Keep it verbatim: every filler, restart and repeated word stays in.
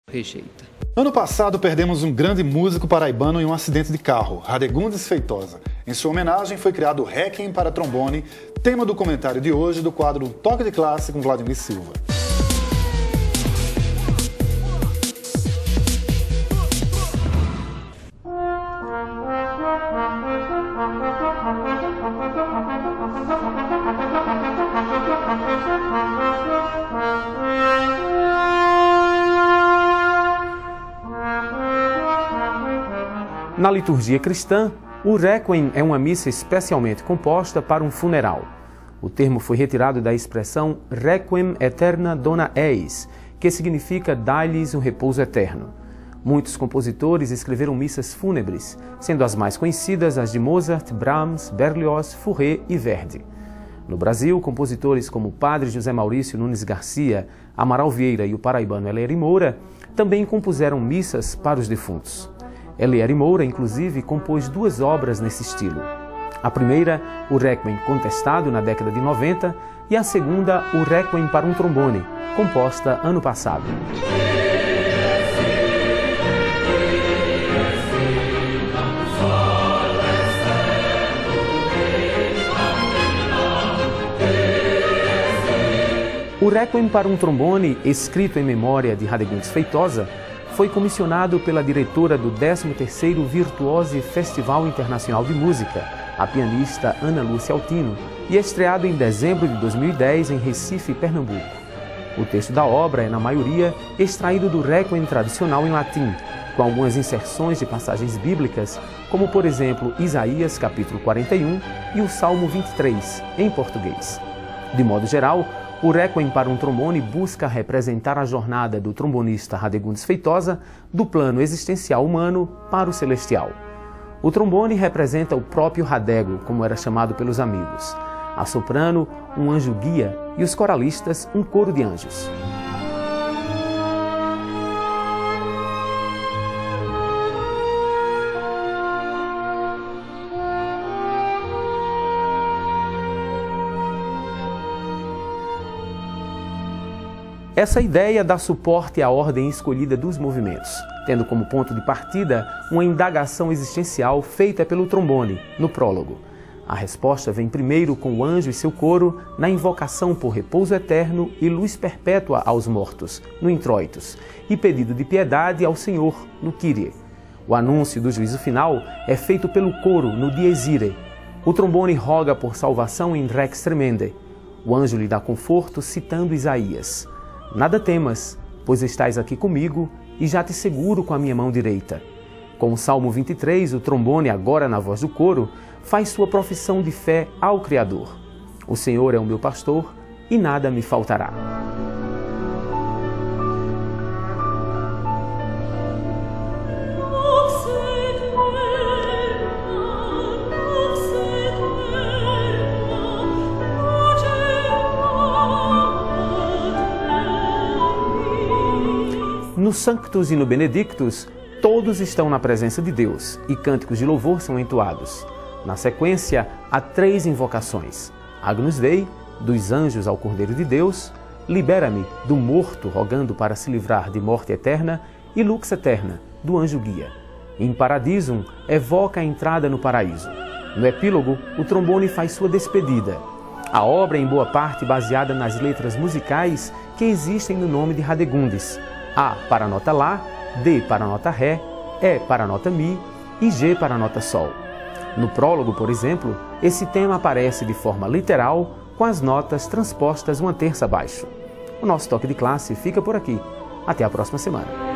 Rejeita. Ano passado perdemos um grande músico paraibano em um acidente de carro, Radegundes Feitosa. Em sua homenagem foi criado o Requiem para trombone, tema do comentário de hoje do quadro Toque de Classe com Vladimir Silva. Na liturgia cristã, o Requiem é uma missa especialmente composta para um funeral. O termo foi retirado da expressão Requiem aeterna dona eis, que significa dai-lhes um repouso eterno. Muitos compositores escreveram missas fúnebres, sendo as mais conhecidas as de Mozart, Brahms, Berlioz, Fauré e Verdi. No Brasil, compositores como o padre José Maurício Nunes Garcia, Amaral Vieira e o paraibano Eliéry Moura também compuseram missas para os defuntos. Eliéry Moura, inclusive, compôs duas obras nesse estilo. A primeira, o Requiem Contestado, na década de noventa, e a segunda, o Requiem para um trombone, composta ano passado. O Requiem para um trombone, escrito em memória de Radegundes Feitosa, foi comissionado pela diretora do décimo terceiro Virtuose Festival Internacional de Música, a pianista Ana Lúcia Altino, e estreado em dezembro de dois mil e dez em Recife, Pernambuco. O texto da obra é, na maioria, extraído do Requiem tradicional em latim, com algumas inserções de passagens bíblicas, como, por exemplo, Isaías capítulo quarenta e um e o Salmo vinte e três, em português. De modo geral, o Requiem para um trombone busca representar a jornada do trombonista Radegundes Feitosa do plano existencial humano para o celestial. O trombone representa o próprio Radego, como era chamado pelos amigos. A soprano, um anjo guia, e os coralistas, um coro de anjos. Essa ideia dá suporte à ordem escolhida dos movimentos, tendo como ponto de partida uma indagação existencial feita pelo trombone, no prólogo. A resposta vem primeiro com o anjo e seu coro, na invocação por repouso eterno e luz perpétua aos mortos, no introitus, e pedido de piedade ao Senhor, no Kyrie. O anúncio do juízo final é feito pelo coro, no Dies Irae. O trombone roga por salvação em Rex Tremende. O anjo lhe dá conforto citando Isaías. Nada temas, pois estás aqui comigo e já te seguro com a minha mão direita. Com o Salmo vinte e três, o trombone, agora na voz do coro, faz sua profissão de fé ao Criador. O Senhor é o meu pastor e nada me faltará. No Sanctus e no Benedictus, todos estão na presença de Deus e cânticos de louvor são entoados. Na sequência, há três invocações: Agnus Dei, dos anjos ao Cordeiro de Deus, Libera-me, do morto rogando para se livrar de morte eterna, e Lux Aeterna, do anjo guia. Em Paradisum, evoca a entrada no paraíso. No epílogo, o trombone faz sua despedida. A obra é em boa parte baseada nas letras musicais que existem no nome de Radegundes: A para a nota Lá, D para a nota Ré, E para a nota Mi e G para a nota Sol. No prólogo, por exemplo, esse tema aparece de forma literal, com as notas transpostas uma terça abaixo. O nosso toque de classe fica por aqui. Até a próxima semana.